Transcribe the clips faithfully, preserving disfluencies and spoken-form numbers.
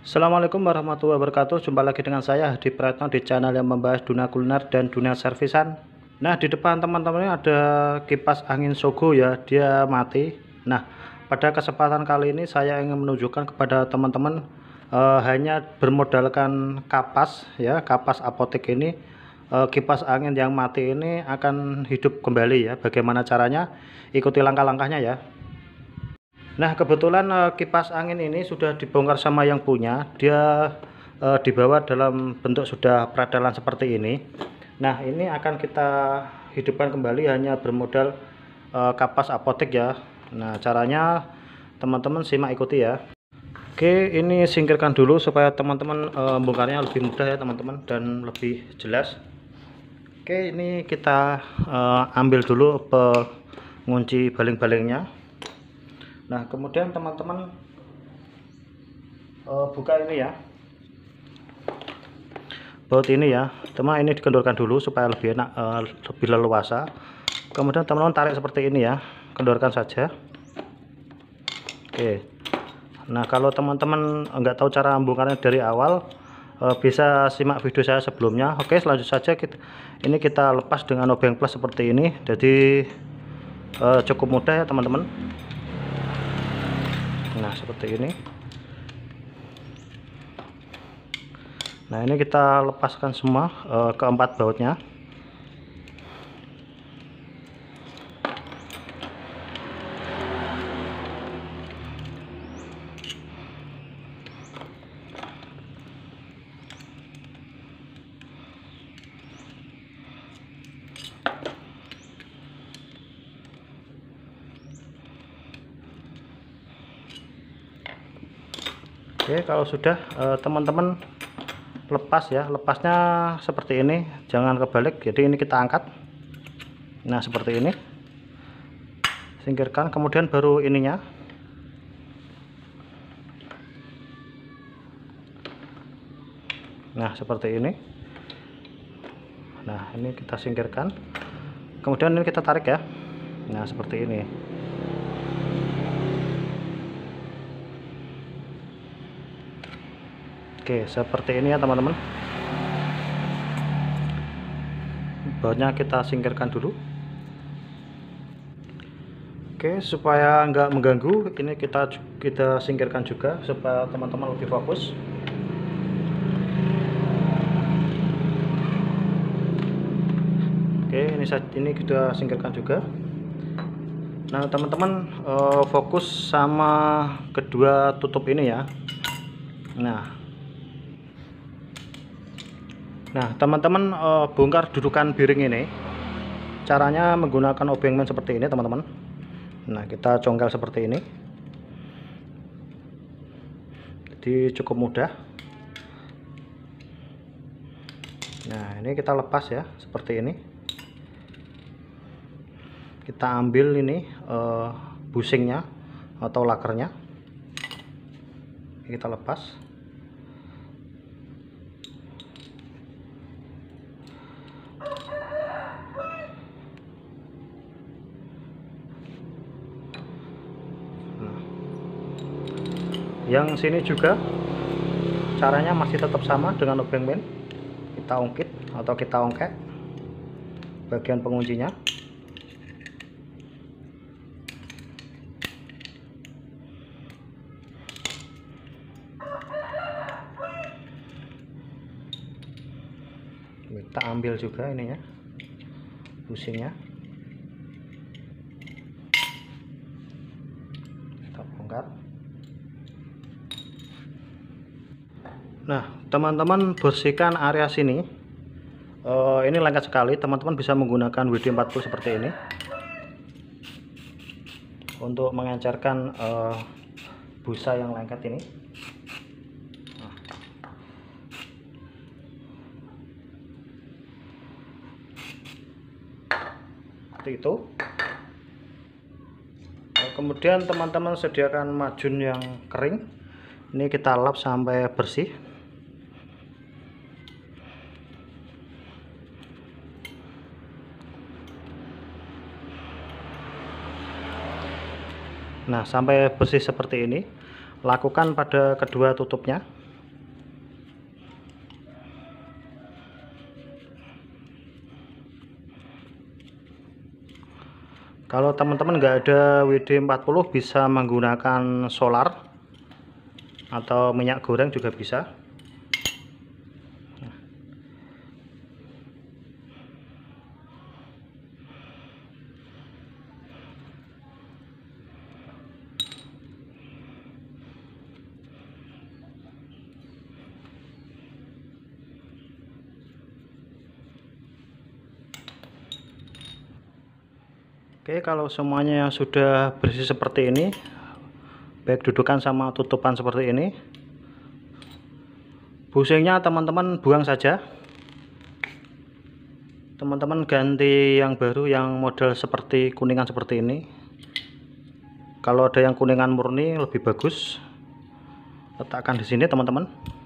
Assalamualaikum warahmatullahi wabarakatuh. Jumpa lagi dengan saya Hadi Pratno di channel yang membahas dunia kuliner dan dunia servisan. Nah, di depan teman-teman ini ada kipas angin Sogo ya, dia mati. Nah, pada kesempatan kali ini saya ingin menunjukkan kepada teman-teman eh, hanya bermodalkan kapas ya, kapas apotek ini, eh, kipas angin yang mati ini akan hidup kembali ya. Bagaimana caranya? Ikuti langkah-langkahnya ya. Nah, kebetulan uh, kipas angin ini sudah dibongkar sama yang punya. Dia uh, dibawa dalam bentuk sudah pretelan seperti ini. Nah, ini akan kita hidupkan kembali hanya bermodal uh, kapas apotek ya. Nah, caranya teman-teman simak ikuti ya. Oke, ini singkirkan dulu supaya teman-teman uh, bongkarnya lebih mudah ya teman-teman, dan lebih jelas. Oke, ini kita uh, ambil dulu pengunci baling-balingnya. Nah, kemudian teman-teman uh, buka ini ya, baut ini ya teman, ini dikendorkan dulu supaya lebih enak, uh, lebih leluasa. Kemudian teman-teman tarik seperti ini ya, kendorkan saja. Oke, nah kalau teman-teman nggak tahu cara membongkarnya dari awal, uh, bisa simak video saya sebelumnya. Oke, selanjut saja kita, ini kita lepas dengan obeng plus seperti ini, jadi uh, cukup mudah ya teman-teman. Nah, seperti ini. Nah, ini kita lepaskan semua uh, keempat bautnya. Oke, kalau sudah teman-teman eh, lepas ya, lepasnya seperti ini, jangan kebalik. Jadi ini kita angkat. Nah, seperti ini, singkirkan, kemudian baru ininya. Nah, seperti ini. Nah, ini kita singkirkan, kemudian ini kita tarik ya. Nah, seperti ini. Oke, seperti ini ya teman-teman. Bautnya kita singkirkan dulu. Oke, supaya nggak mengganggu, ini kita kita singkirkan juga supaya teman-teman lebih fokus. Oke, ini ini kita singkirkan juga. Nah, teman-teman uh, fokus sama kedua tutup ini ya. Nah, Nah, teman-teman uh, bongkar dudukan piring ini. Caranya menggunakan obeng men seperti ini, teman-teman. Nah, kita congkel seperti ini. Jadi cukup mudah. Nah, ini kita lepas ya, seperti ini. Kita ambil ini uh, busingnya atau lakernya. Kita lepas. Yang sini juga caranya masih tetap sama dengan obeng men. Kita ungkit atau kita ongkek bagian penguncinya. Kita ambil juga ininya, busingnya. Kita bongkar. Nah, teman-teman bersihkan area sini. Uh, ini lengket sekali, teman-teman bisa menggunakan W D empat puluh seperti ini untuk mengencerkan uh, busa yang lengket ini. Nah. Seperti itu. Nah, kemudian teman-teman sediakan majun yang kering. Ini kita lap sampai bersih. Nah, sampai bersih seperti ini. Lakukan pada kedua tutupnya. Kalau teman-teman nggak ada W D empat puluh, bisa menggunakan solar atau minyak goreng juga bisa. Oke, kalau semuanya yang sudah bersih seperti ini, baik dudukan sama tutupan seperti ini, busingnya teman-teman buang saja. Teman-teman ganti yang baru, yang model seperti kuningan seperti ini. Kalau ada yang kuningan murni lebih bagus, letakkan di sini teman-teman.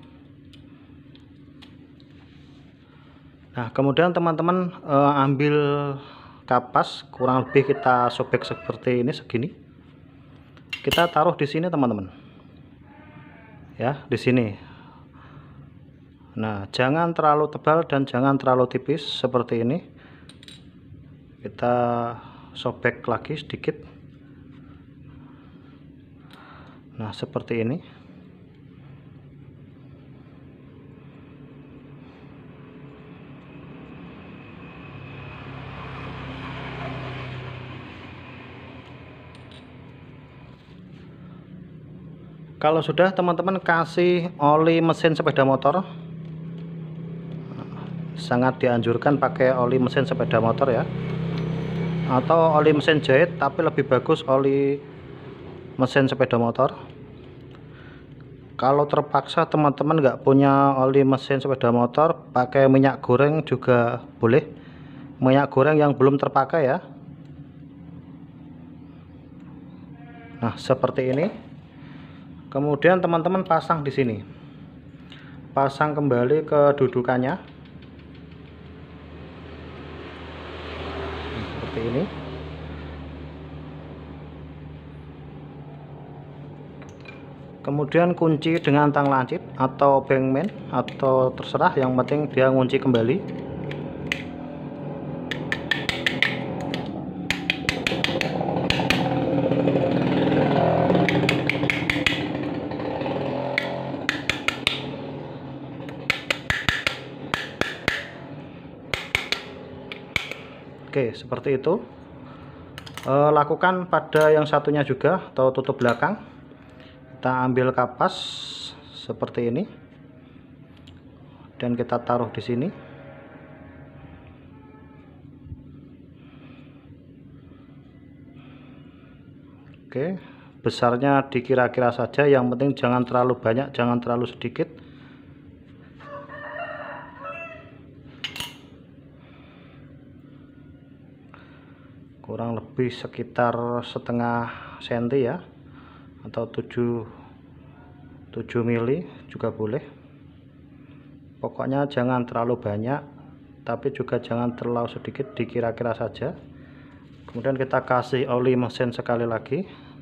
Nah, kemudian teman-teman eh, ambil kapas, kurang lebih kita sobek seperti ini, segini. Kita taruh di sini teman-teman, ya, di sini. Nah, jangan terlalu tebal dan jangan terlalu tipis seperti ini. Kita sobek lagi sedikit. Nah, seperti ini. Kalau sudah, teman-teman kasih oli mesin sepeda motor. Sangat dianjurkan pakai oli mesin sepeda motor ya, atau oli mesin jahit, tapi lebih bagus oli mesin sepeda motor. Kalau terpaksa teman-teman nggak punya oli mesin sepeda motor, pakai minyak goreng juga boleh, minyak goreng yang belum terpakai ya. Nah, seperti ini. Kemudian teman-teman pasang di sini, pasang kembali ke dudukannya. Seperti ini. Kemudian kunci dengan tang lancip atau bangman, atau terserah, yang penting dia ngunci kembali. Oke, seperti itu. E, lakukan pada yang satunya juga, atau tutup belakang. Kita ambil kapas seperti ini dan kita taruh di sini. Oke, besarnya dikira-kira saja, yang penting jangan terlalu banyak, jangan terlalu sedikit. Kurang lebih sekitar setengah senti ya, atau tujuh mili juga boleh. Pokoknya jangan terlalu banyak, tapi juga jangan terlalu sedikit, dikira-kira saja. Kemudian kita kasih oli mesin sekali lagi.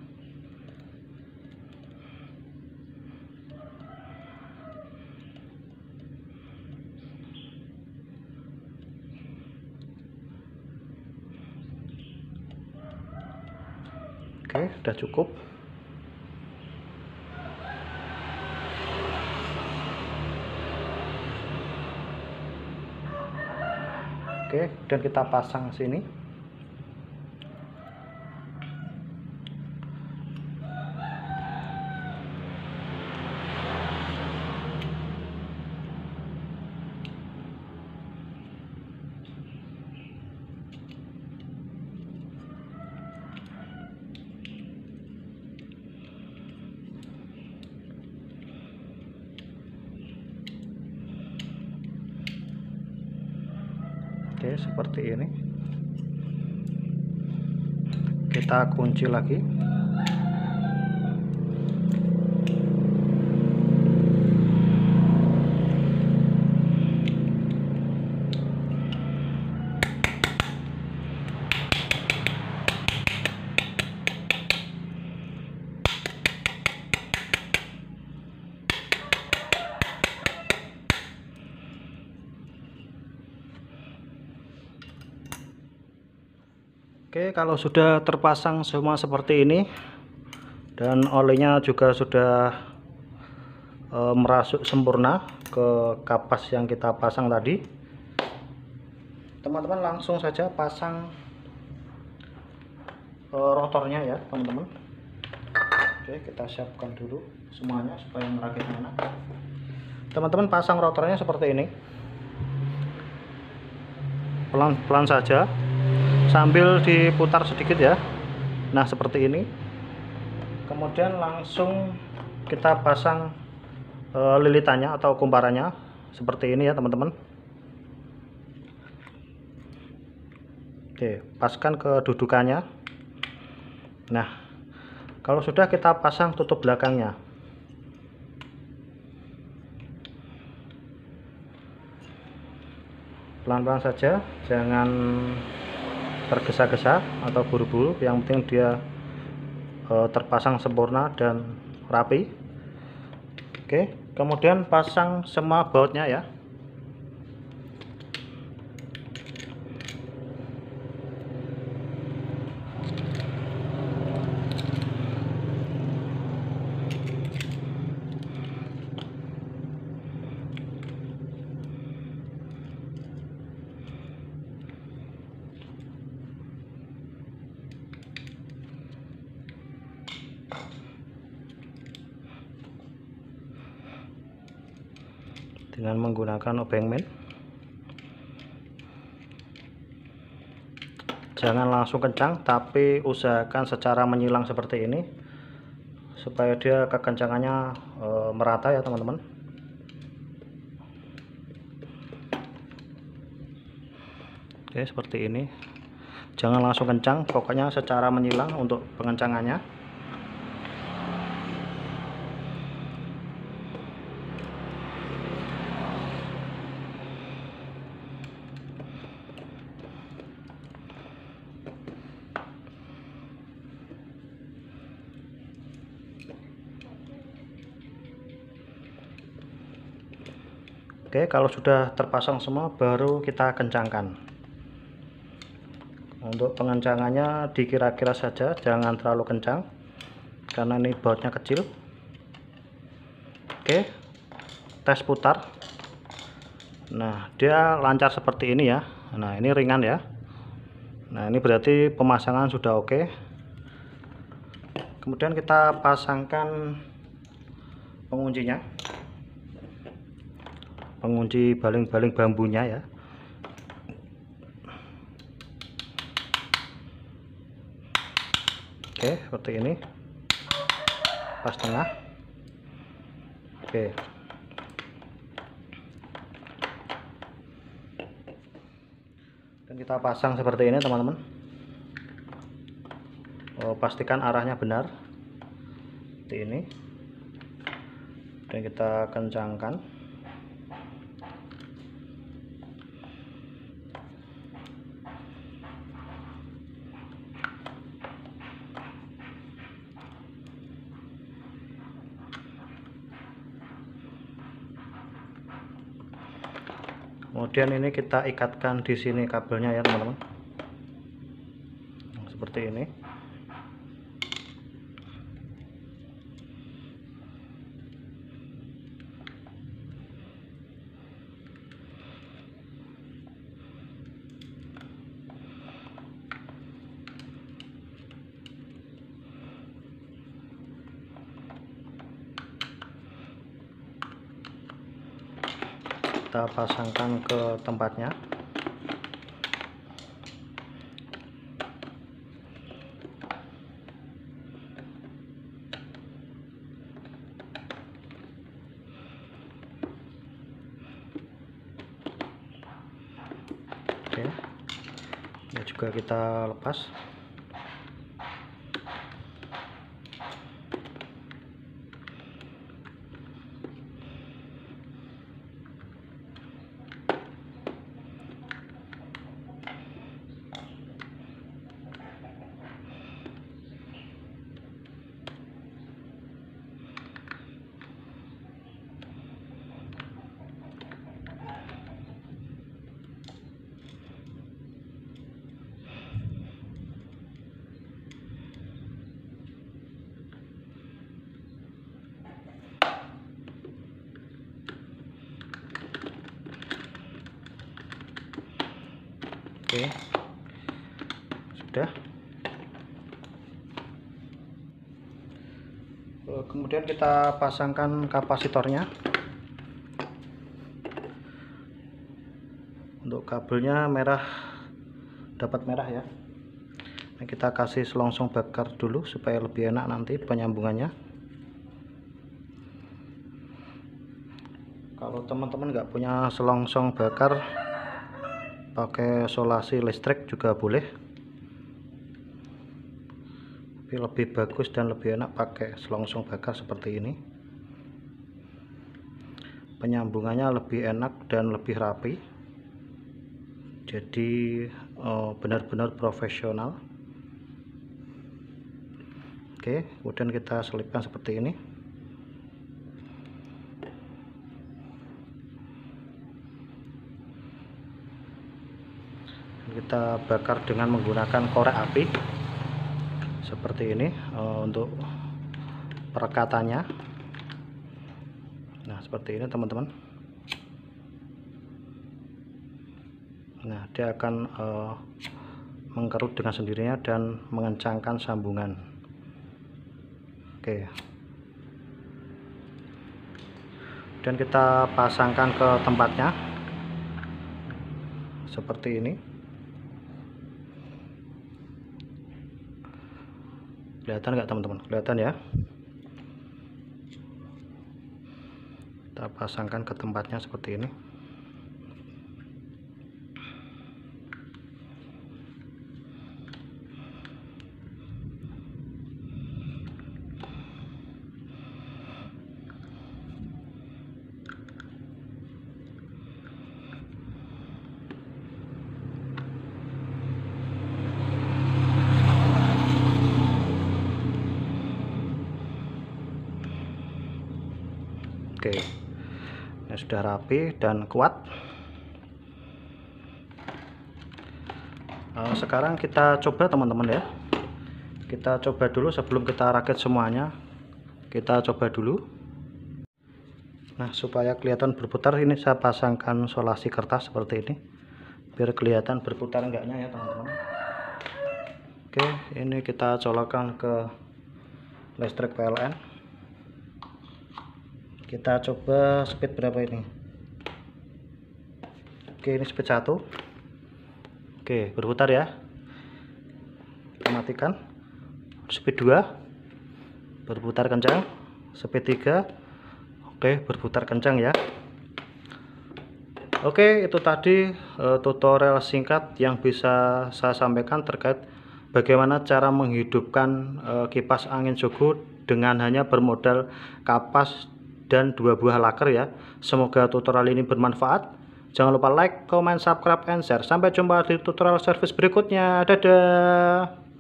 Oke, sudah cukup. Oke, dan kita pasang sini. Oke, seperti ini. Kita kunci lagi. Oke, kalau sudah terpasang semua seperti ini dan olinya juga sudah e, merasuk sempurna ke kapas yang kita pasang tadi, teman-teman langsung saja pasang e, rotornya ya teman-teman. Oke, kita siapkan dulu semuanya supaya merakitnya enak. Teman-teman pasang rotornya seperti ini, pelan-pelan saja sambil diputar sedikit ya. Nah seperti ini. Kemudian langsung kita pasang e, lilitannya atau kumparannya seperti ini ya teman-teman. Oke, paskan kedudukannya. Nah kalau sudah, kita pasang tutup belakangnya. Pelan-pelan saja, jangan tergesa-gesa atau buru-buru, yang penting dia e, terpasang sempurna dan rapi. Oke, kemudian pasang semua bautnya ya. Dengan menggunakan obeng men, jangan langsung kencang, tapi usahakan secara menyilang seperti ini supaya dia kekencangannya e, merata ya teman-teman. Oke, seperti ini, jangan langsung kencang, pokoknya secara menyilang untuk pengencangannya. Oke, kalau sudah terpasang semua baru kita kencangkan. Untuk pengencangannya dikira-kira saja, jangan terlalu kencang karena ini bautnya kecil. Oke, tes putar. Nah dia lancar seperti ini ya. Nah ini ringan ya. Nah ini berarti pemasangan sudah oke. Kemudian kita pasangkan penguncinya, pengunci baling-baling bambunya ya. Oke, seperti ini, pas tengah. Oke, dan kita pasang seperti ini teman-teman. Oh, pastikan arahnya benar seperti ini, dan kita kencangkan. Kemudian ini kita ikatkan di sini kabelnya ya teman-teman, seperti ini. Kita pasangkan ke tempatnya. Oke, ini juga kita lepas. Oke, sudah. Kemudian kita pasangkan kapasitornya. Untuk kabelnya merah, dapat merah ya. Nah, kita kasih selongsong bakar dulu supaya lebih enak nanti penyambungannya. Kalau teman-teman nggak punya selongsong bakar, pakai solasi listrik juga boleh, tapi lebih bagus dan lebih enak pakai selongsong bakar seperti ini. Penyambungannya lebih enak dan lebih rapi, jadi benar-benar profesional. Oke, kemudian kita selipkan seperti ini. Kita bakar dengan menggunakan korek api seperti ini untuk perekatannya. Nah, seperti ini teman-teman. Nah, dia akan uh, mengkerut dengan sendirinya dan mengencangkan sambungan. Oke, dan kita pasangkan ke tempatnya seperti ini. Kelihatan nggak teman-teman? Kelihatan ya. Kita pasangkan ke tempatnya seperti ini. Oke, ini sudah rapi dan kuat. Nah, sekarang kita coba teman-teman ya. Kita coba dulu sebelum kita rakit semuanya. Kita coba dulu. Nah, supaya kelihatan berputar, ini saya pasangkan solasi kertas seperti ini, biar kelihatan berputar enggaknya ya teman-teman. Oke, ini kita colokkan ke listrik P L N. Kita coba speed berapa ini. Oke, ini speed satu. Oke, berputar ya. Kita matikan. Speed dua, berputar kencang. Speed tiga, oke, berputar kencang ya. Oke, itu tadi uh, tutorial singkat yang bisa saya sampaikan terkait bagaimana cara menghidupkan uh, kipas angin Sogo dengan hanya bermodal kapas dan dua buah laker ya. Semoga tutorial ini bermanfaat. Jangan lupa like, comment, subscribe, and share. Sampai jumpa di tutorial service berikutnya. Dadah.